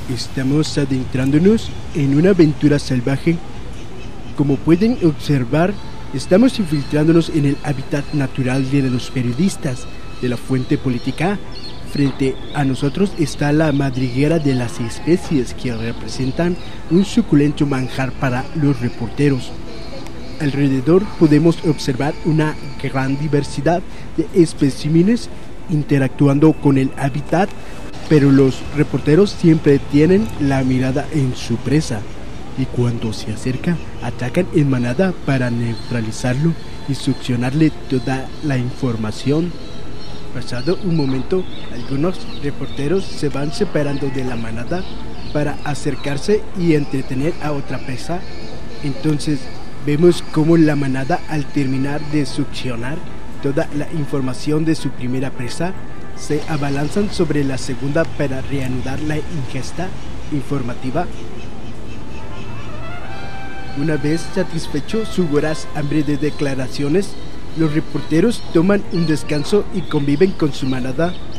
Estamos adentrándonos en una aventura salvaje. Como pueden observar, estamos infiltrándonos en el hábitat natural de los periodistas de la Fuente Política. Frente a nosotros está la madriguera de las especies que representan un suculento manjar para los reporteros. Alrededor podemos observar una gran diversidad de especímenes interactuando con el hábitat, pero los reporteros siempre tienen la mirada en su presa y cuando se acerca atacan en manada para neutralizarlo y succionarle toda la información. Pasado un momento, algunos reporteros se van separando de la manada para acercarse y entretener a otra presa. Entonces vemos cómo la manada, al terminar de succionar toda la información de su primera presa, se abalanzan sobre la segunda para reanudar la ingesta informativa. Una vez satisfecho su voraz hambre de declaraciones, los reporteros toman un descanso y conviven con su manada.